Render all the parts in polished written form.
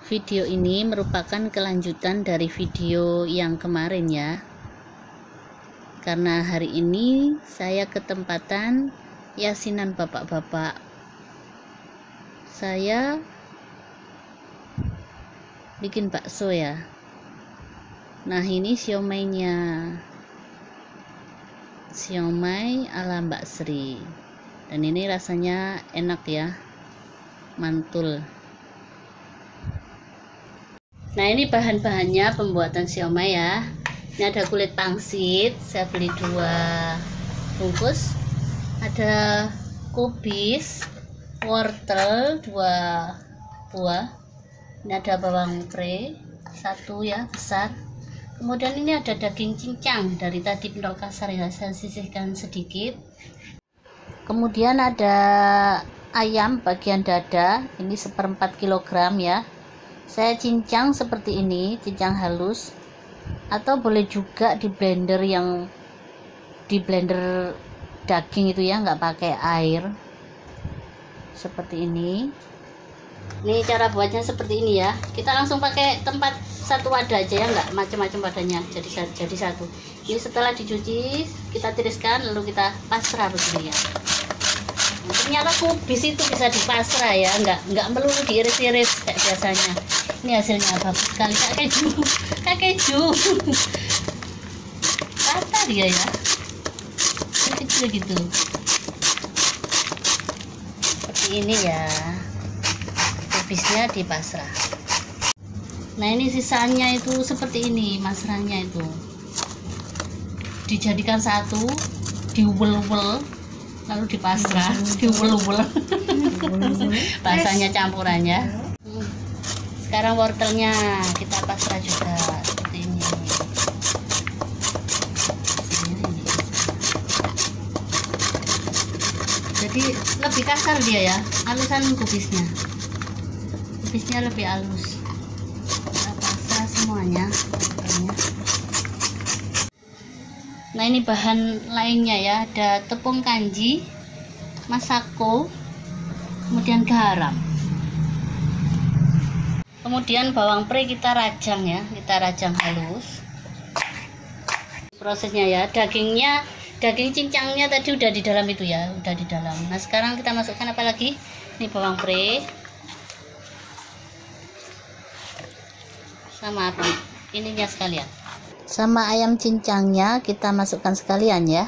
Video ini merupakan kelanjutan dari video yang kemarin ya. Karena hari ini saya ketempatan yasinan bapak-bapak. Saya bikin bakso ya. Nah, ini siomainya. Siomay ala Mbak Sri. Dan ini rasanya enak ya. Mantul. Nah, ini bahan-bahannya pembuatan siomay ya. Ini ada kulit pangsit, saya beli 2 bungkus. Ada kubis, wortel 2 buah. Ini ada bawang pre 1 ya, besar. Kemudian ini ada daging cincang dari tadi pentol kasar ya, saya sisihkan sedikit. Kemudian ada ayam bagian dada, ini 1/4 kilogram ya. Saya cincang seperti ini, cincang halus, atau boleh juga di blender daging itu ya, nggak pakai air seperti ini. Ini cara buatnya seperti ini ya. Kita langsung pakai tempat satu wadah aja ya, nggak macam-macam wadahnya, jadi satu. Ini setelah dicuci kita tiriskan, lalu kita pasrah begini ya. Nah, ternyata kubis itu bisa dipasrah ya, nggak melulu diiris-iris kayak biasanya. Ini hasilnya bagus sekali, kayak keju rata dia ya, kecil gitu seperti ini ya. Kubisnya dipasrah. Nah, ini sisanya itu seperti ini, masrahnya itu dijadikan satu, diwel-wel, lalu dipasrah, diwel-wel. Bahasanya campurannya. Sekarang wortelnya kita pasrah juga seperti ini. Jadi lebih kasar dia ya, halusan kubisnya. Kubisnya lebih halus. Kita pasrah semuanya wortelnya. Nah, ini bahan lainnya ya, ada tepung kanji, masako, kemudian garam. Kemudian bawang pre kita rajang ya, kita rajang halus. Prosesnya ya, daging cincangnya tadi udah di dalam itu ya, udah di dalam. Nah, sekarang kita masukkan apa lagi? Ini bawang pre. Sama apa? Ininya sekalian. Sama ayam cincangnya kita masukkan sekalian ya.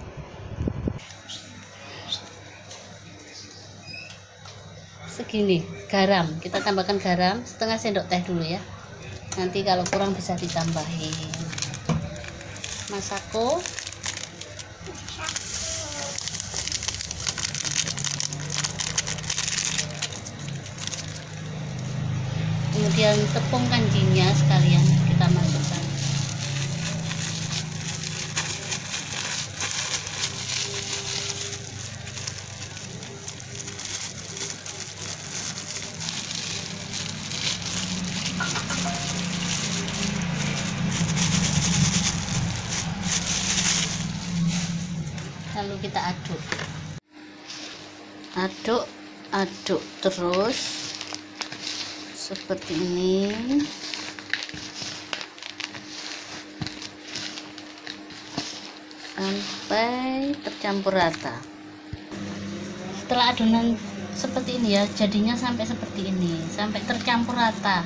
Segini garam, kita tambahkan garam setengah sendok teh dulu ya, nanti kalau kurang bisa ditambahin. Masako, kemudian tepung kanjinya sekalian kita masukkan. Lalu kita aduk terus seperti ini sampai tercampur rata. Setelah adonan seperti ini ya, jadinya sampai seperti ini, sampai tercampur rata.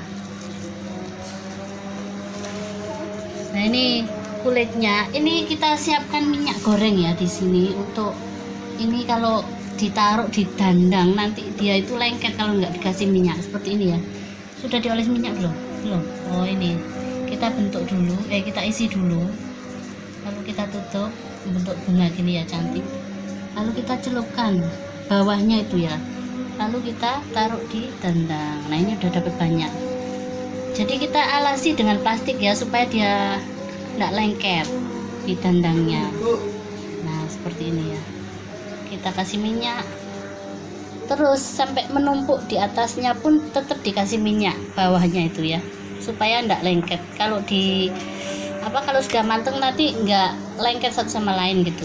Nah, ini kulitnya, ini kita siapkan minyak goreng ya di sini. Untuk ini kalau ditaruh di dandang nanti dia itu lengket kalau nggak dikasih minyak. Seperti ini ya. Sudah dioles minyak belum? Belum. Oh, ini kita bentuk dulu, kita isi dulu, lalu kita tutup, bentuk bunga gini ya, cantik. Lalu kita celupkan bawahnya itu ya, lalu kita taruh di dandang. Nah, ini udah dapat banyak. Jadi kita alasi dengan plastik ya, supaya dia nggak lengket di dandangnya. Nah, seperti ini ya, kita kasih minyak terus sampai menumpuk di atasnya pun tetap dikasih minyak bawahnya itu ya, supaya nggak lengket. Kalau sudah mateng nanti nggak lengket satu sama lain gitu.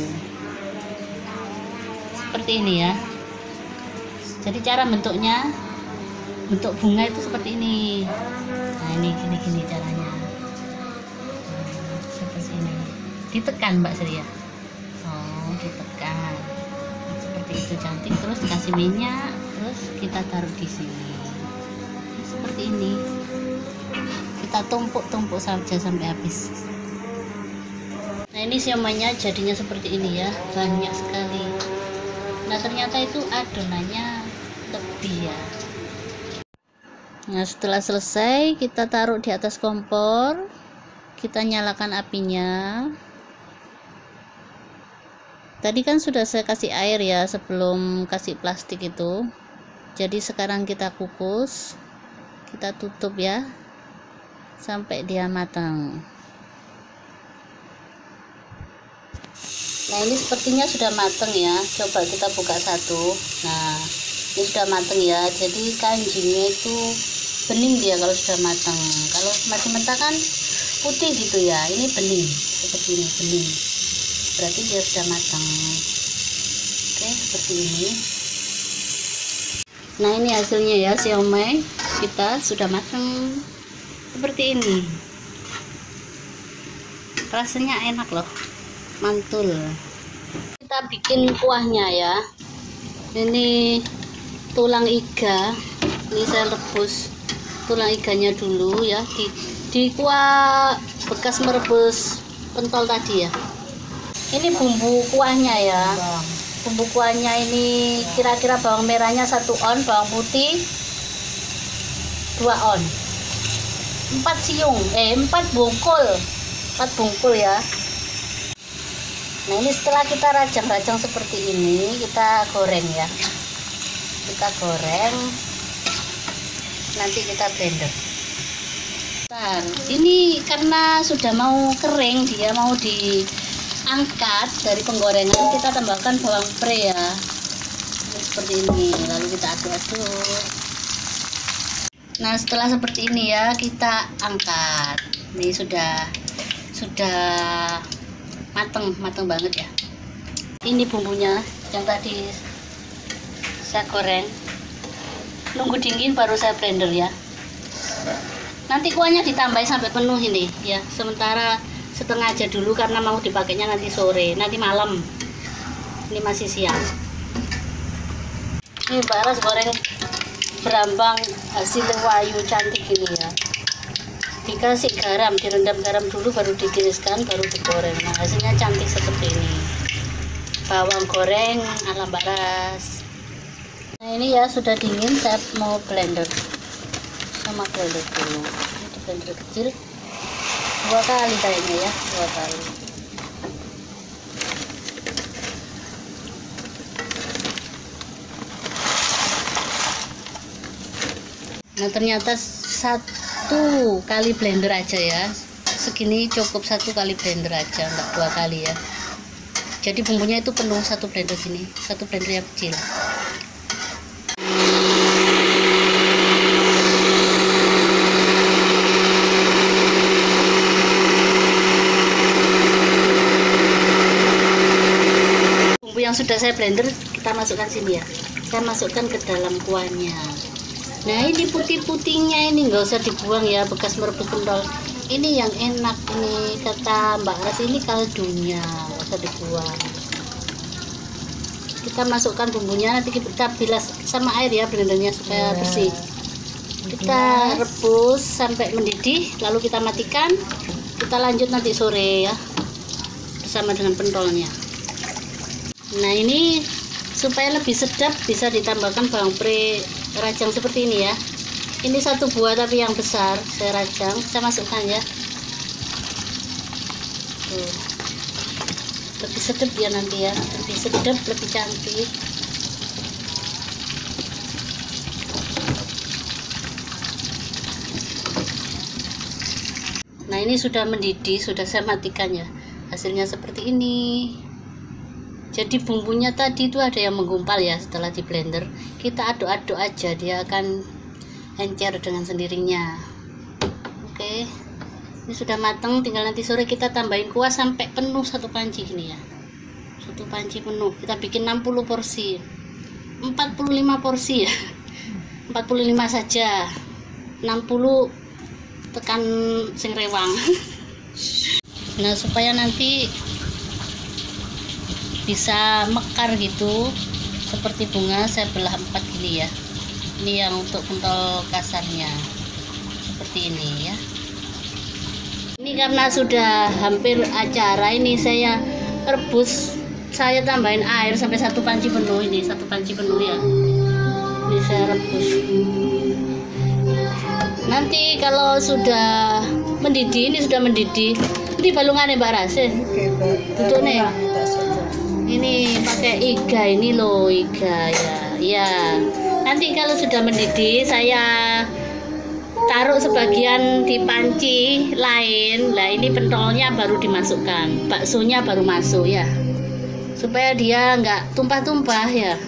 Seperti ini ya. Jadi cara bentuknya Untuk bunga itu seperti ini. Nah ini gini caranya. Seperti ini. Ditekan Mbak Sri ya. Oh ditekan. Seperti itu cantik. Terus dikasih minyak. Terus kita taruh di sini. Seperti ini. Kita tumpuk-tumpuk saja sampai habis. Nah ini siomaynya jadinya seperti ini ya. Banyak sekali. Nah ternyata itu adonannya lebih ya. Nah setelah selesai kita taruh di atas kompor, kita nyalakan apinya. Tadi kan sudah saya kasih air ya sebelum kasih plastik itu, jadi sekarang kita kukus, kita tutup ya sampai dia matang. Nah ini sepertinya sudah matang ya, coba kita buka satu. Nah ini sudah matang ya, jadi kanjinya itu bening dia kalau sudah matang. Kalau masih mentah kan putih gitu ya, ini bening seperti ini, bening berarti dia sudah matang. Oke seperti ini. Nah ini hasilnya ya, siomay kita sudah matang seperti ini. Rasanya enak loh, mantul. Kita bikin kuahnya ya. Ini tulang iga, ini saya rebus tulang iganya dulu ya di kuah bekas merebus pentol tadi ya. Ini bumbu kuahnya ya. Bumbu kuahnya ini kira-kira bawang merahnya 1 on, bawang putih 2 on, 4 siung 4 bungkul, 4 bungkul ya. Nah ini setelah kita rajang-rajang seperti ini, kita goreng ya. Kita goreng, nanti kita blender. Bentar, ini karena sudah mau kering, dia mau diangkat dari penggorengan, kita tambahkan bawang pre ya. Ini seperti ini, lalu kita aduk-aduk. Nah setelah seperti ini ya, kita angkat. Ini sudah mateng banget ya. Ini bumbunya yang tadi saya goreng, nunggu dingin baru saya blender ya. Nanti kuahnya ditambahin sampai penuh ini ya, sementara setengah aja dulu karena mau dipakainya nanti sore, nanti malam. Ini masih siang. Ini Mbak Ras goreng berambang hasil wayu cantik ini ya. Dikasih garam, direndam garam dulu baru ditiriskan, baru digoreng. Nah hasilnya cantik seperti ini. Bawang goreng ala Mbak Ras. Nah ini ya sudah dingin, saya mau blender sama blender dulu. Ini blender kecil 2 kali kayaknya ya, 2 kali. Nah ternyata 1 kali blender aja ya, segini cukup 1 kali blender aja, enggak 2 kali ya. Jadi bumbunya itu penuh 1 blender gini, 1 blender yang kecil. Yang sudah saya blender kita masukkan sini ya, saya masukkan ke dalam kuahnya. Nah ini putih-putihnya ini nggak usah dibuang ya, bekas merebus pentol ini yang enak nih kata Mbak Ras, ini kaldunya nggak usah dibuang. Kita masukkan bumbunya, nanti kita bilas sama air ya blendernya supaya bersih. Kita rebus sampai mendidih, lalu kita matikan, kita lanjut nanti sore ya bersama dengan pentolnya. Nah ini supaya lebih sedap bisa ditambahkan bawang pre rajang seperti ini ya. Ini 1 buah tapi yang besar saya rajang, saya masukkan ya. Tuh. Lebih sedap ya nanti ya, lebih sedap, lebih cantik. Nah ini sudah mendidih, sudah saya matikan ya. Hasilnya seperti ini. Jadi bumbunya tadi itu ada yang menggumpal ya, setelah di blender kita aduk-aduk aja, dia akan encer dengan sendirinya. Oke, ini sudah matang, tinggal nanti sore kita tambahin kuah sampai penuh 1 panci gini ya, 1 panci penuh. Kita bikin 60 porsi, 45 porsi ya, 45 45 saja, 60 tekan sing rewang. Nah, supaya nanti bisa mekar gitu seperti bunga, saya belah 4 gini ya. Ini yang untuk pentol kasarnya seperti ini ya. Ini karena sudah hampir acara, ini saya rebus, saya tambahin air sampai 1 panci penuh. Ini 1 panci penuh ya, ini saya rebus. Nanti kalau sudah mendidih, ini sudah mendidih, ini balungannya Mbak Rasin tutup nih. Ini pakai iga ini loh, iga ya. Nanti kalau sudah mendidih saya taruh sebagian di panci lain. Lah ini pentolnya baru dimasukkan, baksonya baru masuk ya, supaya dia nggak tumpah-tumpah ya.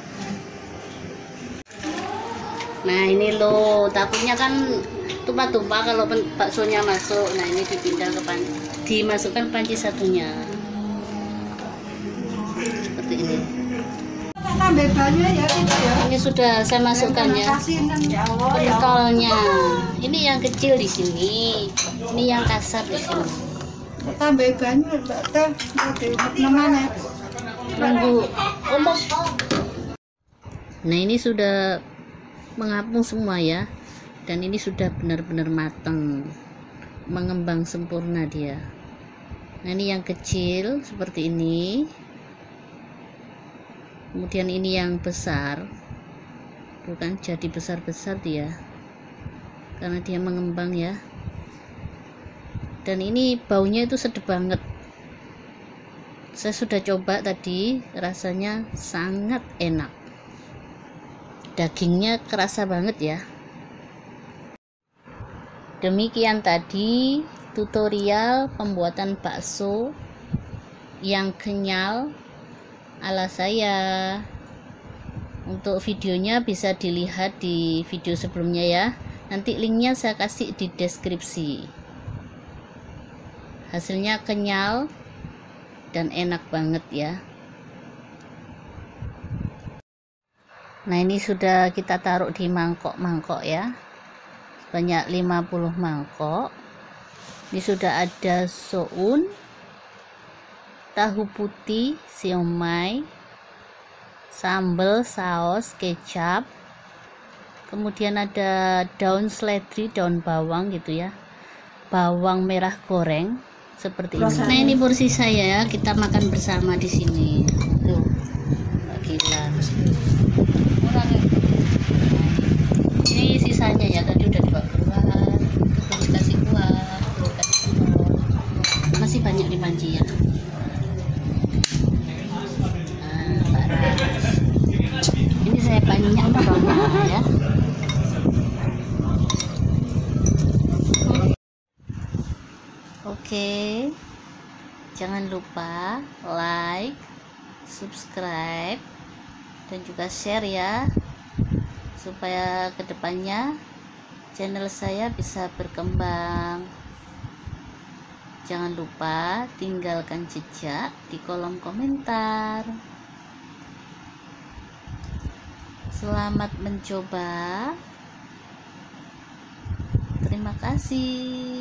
Nah ini loh, takutnya kan tumpah-tumpah kalau baksonya masuk. Nah ini dipindah ke panci, dimasukkan panci satunya seperti ini. Ini sudah saya masukkan ya pentolnya. Ini yang kecil di sini, ini yang kasar di sini. Tambah banyak Tunggu umum. Nah ini sudah mengapung semua ya, dan ini sudah benar-benar matang, mengembang sempurna dia. Nah ini yang kecil seperti ini, kemudian ini yang besar, bukan jadi besar-besar dia karena dia mengembang ya. Dan ini baunya itu sedap banget, saya sudah coba tadi, rasanya sangat enak, dagingnya kerasa banget ya. Demikian tadi tutorial pembuatan bakso yang kenyal ala saya. Untuk videonya bisa dilihat di video sebelumnya ya, nanti linknya saya kasih di deskripsi. Hasilnya kenyal dan enak banget ya. Nah ini sudah kita taruh di mangkok-mangkok ya, banyak 50 mangkok. Ini sudah ada soun, tahu putih, siomay, sambal, saus, kecap, kemudian ada daun seledri, daun bawang gitu ya, bawang merah goreng seperti ini. Nah ini porsi saya ya, kita makan bersama di sini. Tuh, gila. Ini sisanya ya, tadi udah dibawa keluar, belum dikasih kuah, belum dikasih telur, masih banyak di panci ya. Nah, paras. Ini saya banyak ya. Oke, jangan lupa like, subscribe, dan juga share ya, supaya kedepannya channel saya bisa berkembang. Jangan lupa tinggalkan jejak di kolom komentar. Selamat mencoba. Terima kasih.